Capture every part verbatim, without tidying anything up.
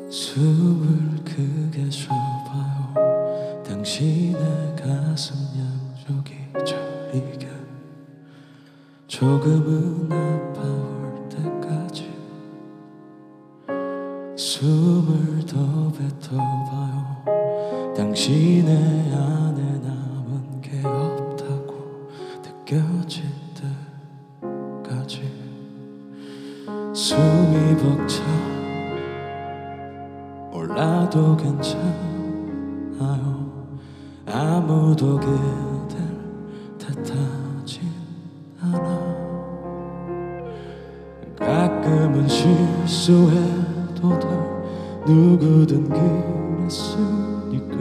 숨을 크게 쉬어봐요. 당신의 가슴 양쪽이 저리게 조금은 아파올 때까지 숨을 더 뱉어봐요. 당신의 안에 남은 게 없다고 느껴질 때까지 숨이 벅차 올라도 괜찮아요. 아무도 그댈 탓하진 않아. 가끔은 실수해도 돼. 누구든 그랬으니까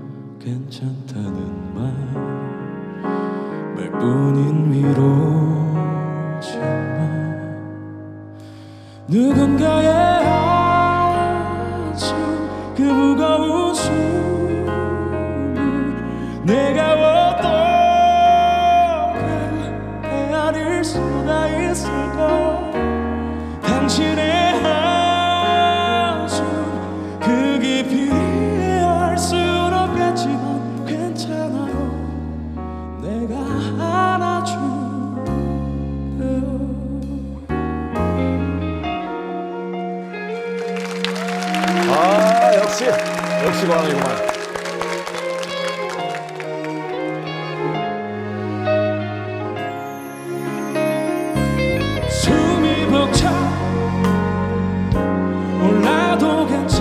괜찮다는 말 말뿐인 위로지만 누군가의 한숨 그 무거운 숨을 내가 어떻게 헤아릴 수가 있을까. 당신의 한숨 그 깊이 이해할 순 없겠지만 괜찮아요. 내가 안아줄게요. 아, 역시 역시 광이구만. 숨이 벅차 올라도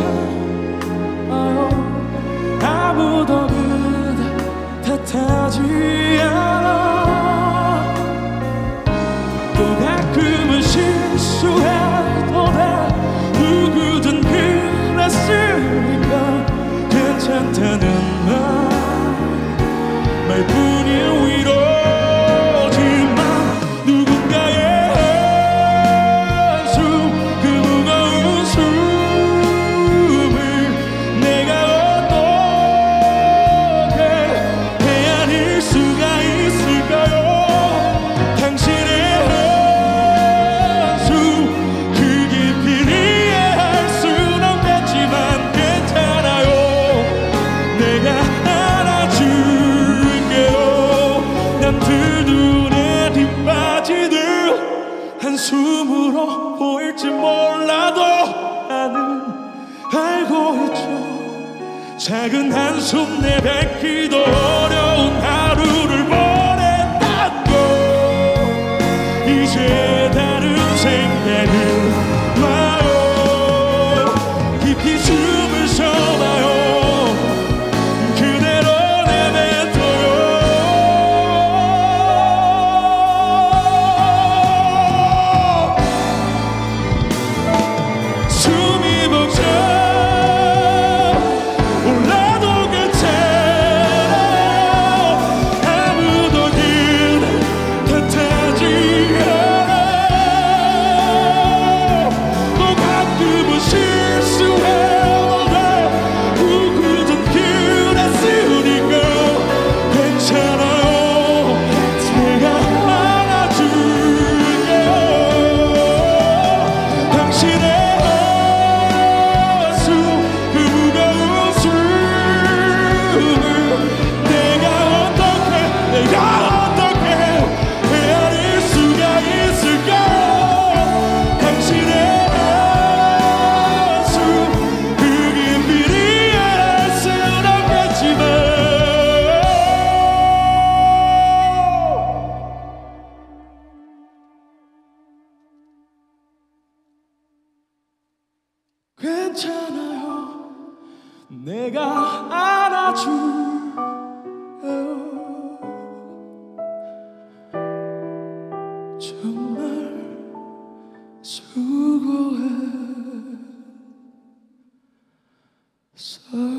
괜찮아요. 아무도 그대 탓하지 않아. 또 가끔은 실수해도 돼. 누구든 그랬으니까 괜찮다는 말 말뿐인 위로지만 누군가의 한숨 그 무거운 숨을 내가 어떻게 헤아릴 수가 있을까요. 당신의 한숨 그 깊이를 이해할 순 없겠지만 괜찮아요. 내가 안아줄게요. 난 두 눈에 힘 빠지는 한숨으로 보일지 몰라도 나는 알고 있죠. 작은 한숨 내뱉기도 어려운 하루를 보냈다고. 이제 다른 생각을 마요. 깊이 숨을 쉬어봐요. 그대로 내뱉어요. 숨이 벅차 올라도 괜찮아. 아무도 그댈 탓하지 않아. 또 가끔은 실수해도 돼. 누구든 그랬으니까 괜찮아요. 내가 안아줄게요. 당신의 한숨 그 무거운 숨을 내가 어떻게 내가 어떻게 헤아릴 수가 있을까. 당신의 한숨 그 깊이를 이해할 순 없겠지만 괜찮아요. 내가 안아줄게요. 정말 수고했어요.